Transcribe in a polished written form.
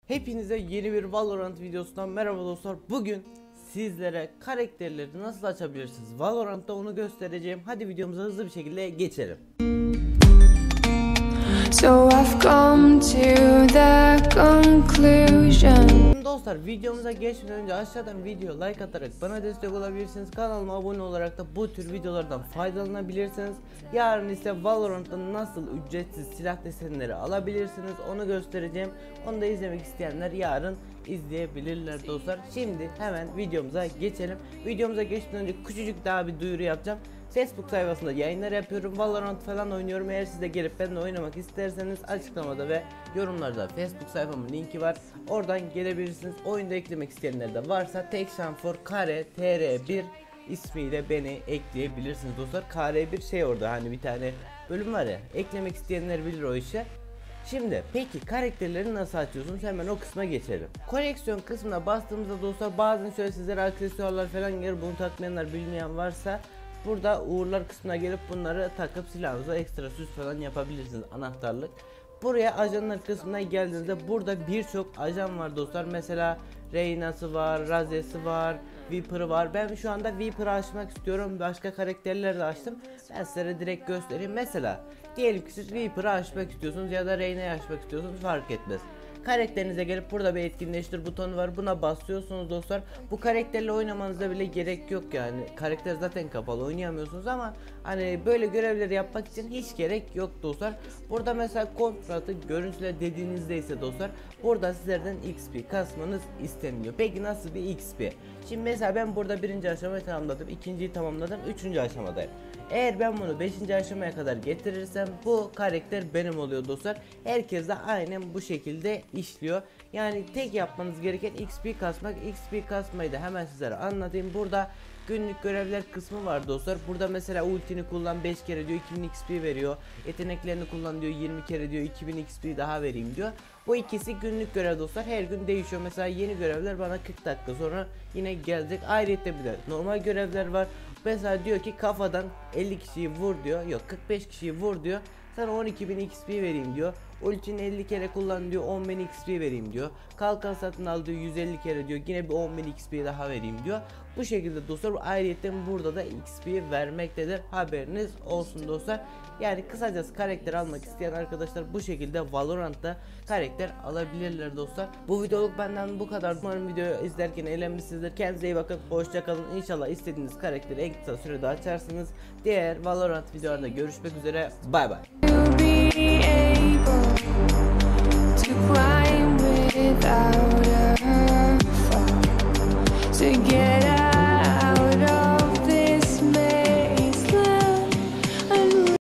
Hepinize yeni bir Valorant videosundan merhaba dostlar. Bugün sizlere karakterleri nasıl açabilirsiniz Valorant'ta onu göstereceğim. Hadi videomuza hızlı bir şekilde geçelim. So I've come to the conclusion. Dostlar, videomuza geçmeden önce aşağıdan video like atarak bana destek olabilirsiniz. Kanalıma abone olarak da bu tür videolardan faydalanabilirsiniz. Yarın ise Valorant'ta nasıl ücretsiz silah desenleri alabilirsiniz onu göstereceğim. Onu da izlemek isteyenler yarın izleyebilirler dostlar. Şimdi hemen videomuza geçelim. Videomuza geçmeden önce küçücük daha bir duyuru yapacağım. Facebook sayfasında yayınlar yapıyorum. Valorant falan oynuyorum. Eğer siz de gelip benimle oynamak isterseniz açıklamada ve yorumlarda Facebook sayfamın linki var. Oradan gelebilirsiniz. Oyunda eklemek isteyenler de varsa Tekşanfor Kare TR1 ismiyle beni ekleyebilirsiniz dostlar. KR1 şey orada hani bir tane bölüm var ya. Eklemek isteyenler bilir o işi. Şimdi peki karakterleri nasıl açıyorsunuz? Hemen o kısma geçelim. Koleksiyon kısmına bastığımızda dostlar bazen şöyle sizlere aksesuarlar falan gelir. Bunu takmayanlar, bilmeyen varsa burada uğurlar kısmına gelip bunları takıp silahınıza ekstra süs falan yapabilirsiniz, anahtarlık. Buraya ajanlar kısmına geldiğinizde burada birçok ajan var dostlar. Mesela Reyna'sı var, Razesi var, Viper'ı var. Ben şu anda Viper'ı açmak istiyorum. Başka karakterleri de açtım. Ben size direkt göstereyim. Mesela diyelim ki siz Viper'ı açmak istiyorsunuz ya da Reyna'yı açmak istiyorsunuz, fark etmez. Karakterinize gelip burada bir etkinleştir butonu var, buna basıyorsunuz dostlar. Bu karakterle oynamanıza bile gerek yok yani. Karakter zaten kapalı, oynayamıyorsunuz ama hani böyle görevleri yapmak için hiç gerek yok dostlar. Burada mesela kontratı görüntüle dediğinizde ise dostlar burada sizlerden XP kasmanız isteniyor. Peki nasıl bir XP? Şimdi mesela ben burada birinci aşamayı tamamladım, ikinciyi tamamladım, üçüncü aşamadayım. Eğer ben bunu 5. aşamaya kadar getirirsem bu karakter benim oluyor dostlar. Herkes de aynen bu şekilde işliyor. Yani tek yapmanız gereken XP kasmak. XP kasmayı da hemen sizlere anlatayım. Burada günlük görevler kısmı var dostlar. Burada mesela ultini kullan 5 kere diyor 2000 XP veriyor. Yeteneklerini kullan diyor 20 kere diyor 2000 XP daha vereyim diyor. Bu ikisi günlük görev dostlar. Her gün değişiyor. Mesela yeni görevler bana 40 dakika sonra yine gelecek. Ayrıca bir de normal görevler var. Mesela diyor ki kafadan 50 kişiyi vur diyor. Yok 45 kişiyi vur diyor. Sana 12.000 XP vereyim diyor. Ultini 50 kere kullan diyor, 10.000 XP vereyim diyor. Kalkan satın al diyor, 150 kere diyor, yine bir 10.000 XP daha vereyim diyor. Bu şekilde dostlar ayrıca burada da XP vermektedir, haberiniz olsun dostlar. Yani kısacası karakter almak isteyen arkadaşlar bu şekilde Valorant'ta karakter alabilirler dostlar. Bu videoluk benden bu kadar. Umarım videoyu izlerken eğlenmişsinizdir. Kendinize iyi bakın, hoşça kalın. İnşallah istediğiniz karakteri en kısa sürede açarsınız. Diğer Valorant videolarında görüşmek üzere. Bay bay. To cry